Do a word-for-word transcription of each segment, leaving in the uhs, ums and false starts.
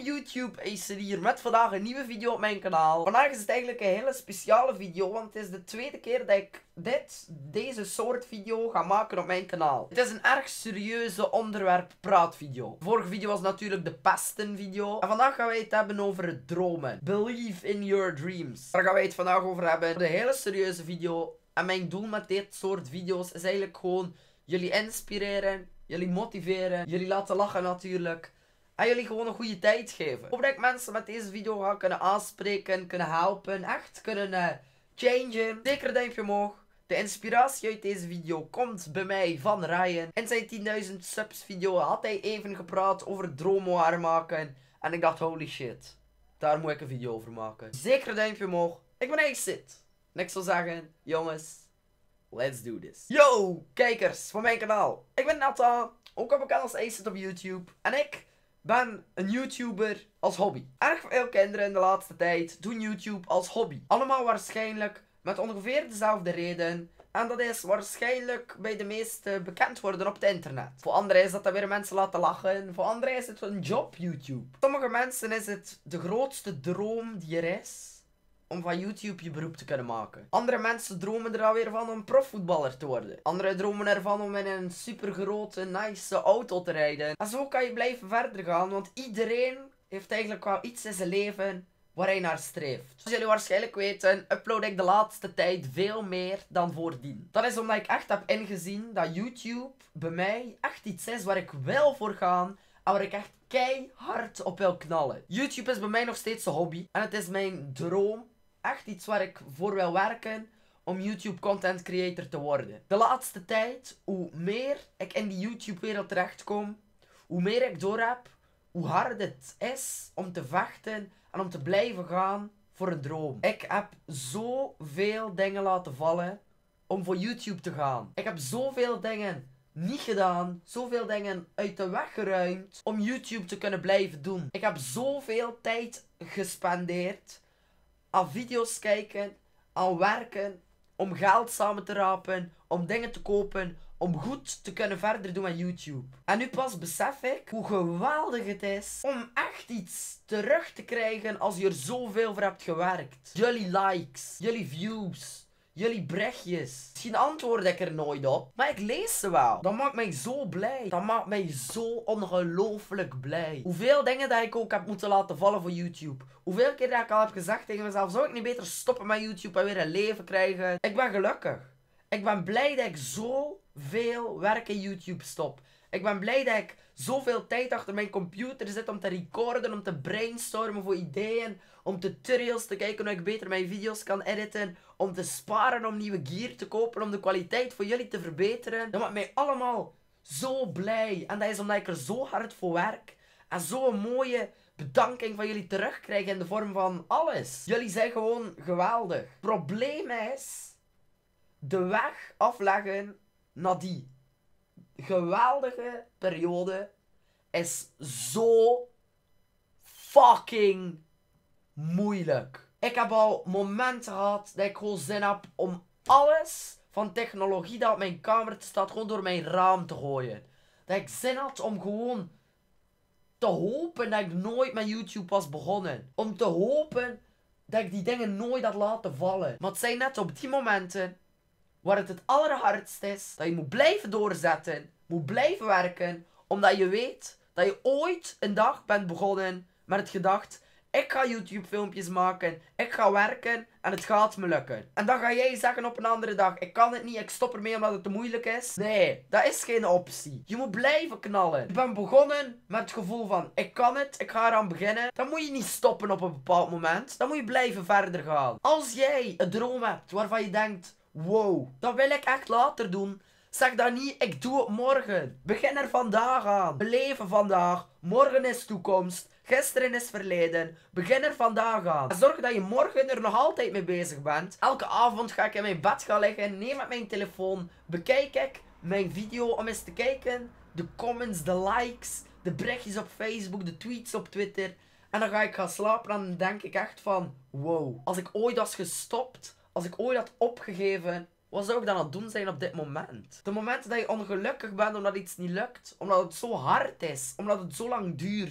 YouTube, Acer hier met vandaag een nieuwe video op mijn kanaal. Vandaag is het eigenlijk een hele speciale video, want het is de tweede keer dat ik dit, deze soort video ga maken op mijn kanaal. Het is een erg serieuze onderwerp praatvideo. De vorige video was natuurlijk de pesten video. En vandaag gaan wij het hebben over het dromen. Believe in your dreams. Daar gaan wij het vandaag over hebben. De hele serieuze video. En mijn doel met dit soort video's is eigenlijk gewoon jullie inspireren, jullie motiveren, jullie laten lachen natuurlijk. En jullie gewoon een goede tijd geven. Ik hoop dat ik mensen met deze video ga kunnen aanspreken, kunnen helpen, echt kunnen uh, changen. Zeker een duimpje omhoog. De inspiratie uit deze video komt bij mij van Ryan. In zijn tienduizend subs video had hij even gepraat over droomwaar maken. En ik dacht, holy shit, daar moet ik een video over maken. Zeker een duimpje omhoog. Ik ben Acid. En ik zou zeggen, jongens, let's do this. Yo, kijkers van mijn kanaal. Ik ben Nathan, ook op bekend als Acid op YouTube. En ik ben een YouTuber als hobby. Erg veel kinderen in de laatste tijd doen YouTube als hobby. Allemaal waarschijnlijk met ongeveer dezelfde reden. En dat is waarschijnlijk bij de meesten bekend worden op het internet. Voor anderen is dat dat weer mensen laten lachen. Voor anderen is het een job YouTube. Voor sommige mensen is het de grootste droom die er is om van YouTube je beroep te kunnen maken. Andere mensen dromen er alweer van om profvoetballer te worden. Anderen dromen ervan om in een supergrote, nice auto te rijden. En zo kan je blijven verder gaan, want iedereen heeft eigenlijk wel iets in zijn leven waar hij naar streeft. Zoals jullie waarschijnlijk weten, upload ik de laatste tijd veel meer dan voordien. Dat is omdat ik echt heb ingezien dat YouTube bij mij echt iets is waar ik wil voor gaan en waar ik echt keihard op wil knallen. YouTube is bij mij nog steeds een hobby en het is mijn droom. Echt iets waar ik voor wil werken om YouTube content creator te worden. De laatste tijd, hoe meer ik in die YouTube wereld terechtkom, hoe meer ik doorheb hoe hard het is om te vechten en om te blijven gaan voor een droom. Ik heb zoveel dingen laten vallen om voor YouTube te gaan. Ik heb zoveel dingen niet gedaan, zoveel dingen uit de weg geruimd om YouTube te kunnen blijven doen. Ik heb zoveel tijd gespendeerd aan video's kijken, aan werken, om geld samen te rapen, om dingen te kopen, om goed te kunnen verder doen met YouTube. En nu pas besef ik hoe geweldig het is om echt iets terug te krijgen als je er zoveel voor hebt gewerkt. Jullie likes, jullie views, jullie berichtjes. Misschien antwoord ik er nooit op, maar ik lees ze wel. Dat maakt mij zo blij. Dat maakt mij zo ongelooflijk blij. Hoeveel dingen dat ik ook heb moeten laten vallen voor YouTube. Hoeveel keer dat ik al heb gezegd tegen mezelf, zou ik niet beter stoppen met YouTube en weer een leven krijgen? Ik ben gelukkig. Ik ben blij dat ik zoveel werk in YouTube stop. Ik ben blij dat ik zoveel tijd achter mijn computer zit om te recorden, om te brainstormen voor ideeën, om tutorials te kijken hoe ik beter mijn video's kan editen, om te sparen om nieuwe gear te kopen, om de kwaliteit voor jullie te verbeteren. Dat maakt mij allemaal zo blij. En dat is omdat ik er zo hard voor werk en zo'n mooie bedanking van jullie terugkrijg in de vorm van alles. Jullie zijn gewoon geweldig. Het probleem is de weg afleggen naar die geweldige periode is zo fucking moeilijk. Ik heb al momenten gehad dat ik gewoon zin heb om alles van technologie dat op mijn kamer staat gewoon door mijn raam te gooien. Dat ik zin had om gewoon te hopen dat ik nooit met YouTube was begonnen. Om te hopen dat ik die dingen nooit had laten vallen. Maar het zijn net op die momenten waar het het allerhardst is, dat je moet blijven doorzetten, moet blijven werken, omdat je weet dat je ooit een dag bent begonnen met het gedacht, ik ga YouTube filmpjes maken, ik ga werken en het gaat me lukken. En dan ga jij zeggen op een andere dag, ik kan het niet, ik stop ermee omdat het te moeilijk is. Nee, dat is geen optie. Je moet blijven knallen. Ik ben begonnen met het gevoel van, ik kan het, ik ga eraan beginnen. Dan moet je niet stoppen op een bepaald moment. Dan moet je blijven verder gaan. Als jij een droom hebt waarvan je denkt, wow, dat wil ik echt later doen. Zeg dan niet, ik doe het morgen. Begin er vandaag aan. Beleven vandaag. Morgen is toekomst. Gisteren is verleden. Begin er vandaag aan. En zorg dat je morgen er nog altijd mee bezig bent. Elke avond ga ik in mijn bed gaan liggen. Neem met mijn telefoon. Bekijk ik mijn video om eens te kijken. De comments, de likes, de berichtjes op Facebook, de tweets op Twitter. En dan ga ik gaan slapen en dan denk ik echt van, wow. Als ik ooit was gestopt, als ik ooit had opgegeven, wat zou ik dan aan het doen zijn op dit moment? De momenten dat je ongelukkig bent omdat iets niet lukt, omdat het zo hard is, omdat het zo lang duurt,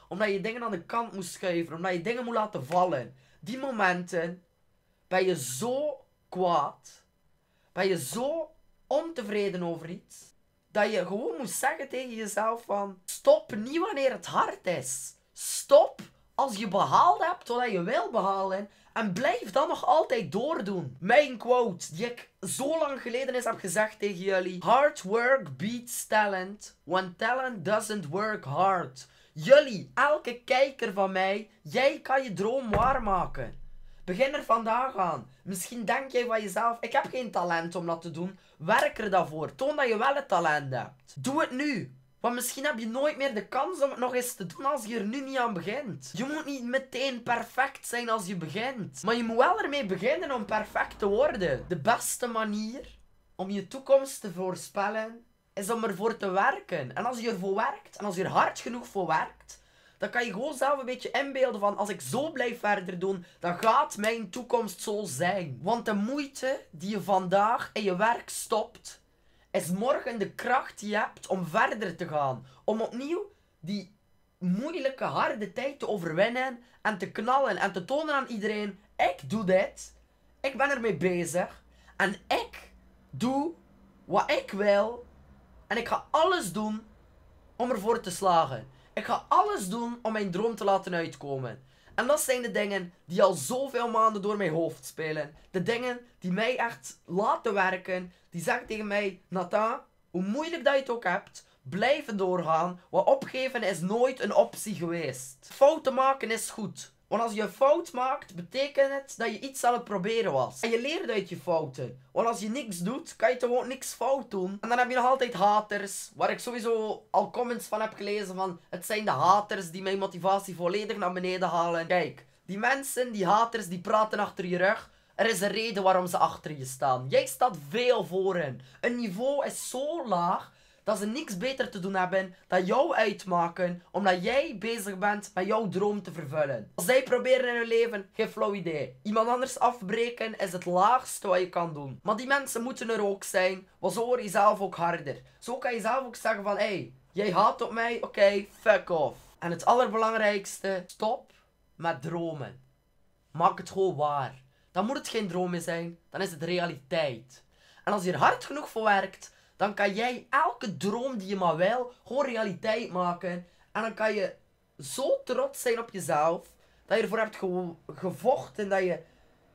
Omdat je dingen aan de kant moet schuiven. Omdat je dingen moet laten vallen. Die momenten ben je zo kwaad. Ben je zo ontevreden over iets. Dat je gewoon moet zeggen tegen jezelf van... Stop niet wanneer het hard is. Stop als je behaald hebt wat je wil behalen. En blijf dan nog altijd doordoen. Mijn quote die ik zo lang geleden eens heb gezegd tegen jullie. Hard work beats talent. When talent doesn't work hard. Jullie, elke kijker van mij. Jij kan je droom waarmaken. Begin er vandaag aan. Misschien denk jij van jezelf, ik heb geen talent om dat te doen. Werk er dan voor. Toon dat je wel het talent hebt. Doe het nu. Want misschien heb je nooit meer de kans om het nog eens te doen als je er nu niet aan begint. Je moet niet meteen perfect zijn als je begint. Maar je moet wel ermee beginnen om perfect te worden. De beste manier om je toekomst te voorspellen is om ervoor te werken. En als je ervoor werkt en als je er hard genoeg voor werkt... Dan kan je gewoon zelf een beetje inbeelden van... Als ik zo blijf verder doen, dan gaat mijn toekomst zo zijn. Want de moeite die je vandaag in je werk stopt... Is morgen de kracht die je hebt om verder te gaan. Om opnieuw die moeilijke, harde tijd te overwinnen. En te knallen en te tonen aan iedereen... Ik doe dit. Ik ben ermee bezig. En ik doe wat ik wil. En ik ga alles doen om ervoor te slagen. Ik ga alles doen om mijn droom te laten uitkomen. En dat zijn de dingen die al zoveel maanden door mijn hoofd spelen. De dingen die mij echt laten werken. Die zeggen tegen mij, Nathan, hoe moeilijk dat je het ook hebt, blijven doorgaan. Wat opgeven is nooit een optie geweest. Fouten maken is goed. Want als je een fout maakt, betekent het dat je iets aan het proberen was. En je leert uit je fouten. Want als je niks doet, kan je gewoon niks fout doen. En dan heb je nog altijd haters. Waar ik sowieso al comments van heb gelezen van... Het zijn de haters die mijn motivatie volledig naar beneden halen. Kijk, die mensen, die haters, die praten achter je rug. Er is een reden waarom ze achter je staan. Jij staat veel voor hen. Een niveau is zo laag... Dat ze niks beter te doen hebben dan jou uitmaken, omdat jij bezig bent met jouw droom te vervullen. Als zij proberen in hun leven, geen flauw idee. Iemand anders afbreken is het laagste wat je kan doen. Maar die mensen moeten er ook zijn, want zo word je zelf ook harder. Zo kan je zelf ook zeggen van, hé, hey, jij haat op mij, oké, okay, fuck off. En het allerbelangrijkste, stop met dromen. Maak het gewoon waar. Dan moet het geen droom meer zijn, dan is het realiteit. En als je er hard genoeg voor werkt... Dan kan jij elke droom die je maar wil, gewoon realiteit maken. En dan kan je zo trots zijn op jezelf, dat je ervoor hebt ge gevochten, dat je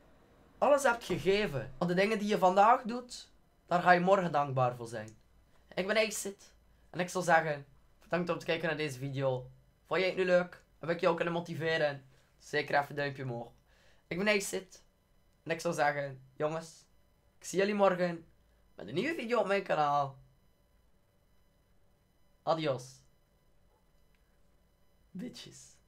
alles hebt gegeven. Want de dingen die je vandaag doet, daar ga je morgen dankbaar voor zijn. Ik ben Exit. En ik zal zeggen, bedankt om te kijken naar deze video. Vond jij het nu leuk? Heb ik jou kunnen motiveren? Zeker even een duimpje omhoog. Ik ben Exit. En ik zal zeggen, jongens, ik zie jullie morgen. Met een nieuwe video op mijn kanaal. Adios. Bitches.